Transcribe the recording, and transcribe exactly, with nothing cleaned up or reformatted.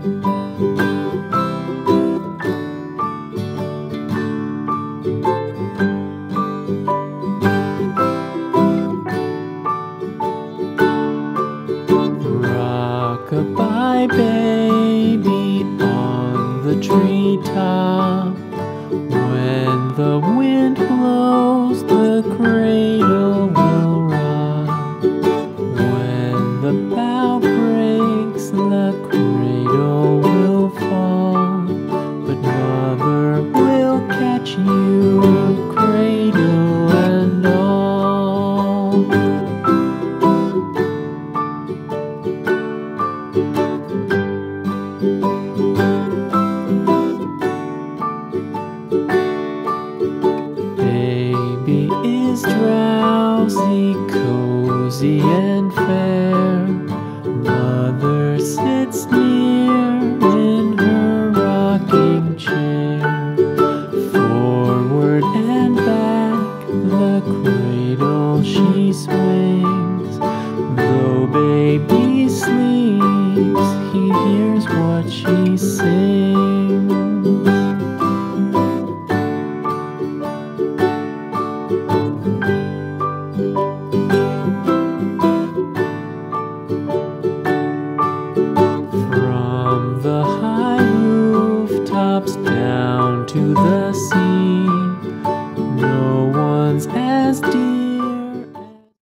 Rock-a-bye baby on the treetop. When the wind blows, the cradle will rock. When the bough breaks, the cradle will fall. But mother will catch you, cradle and all. Baby is drowsy, cozy and fair. Mother sits near in her rocking chair. Forward and back, the cradle she swings.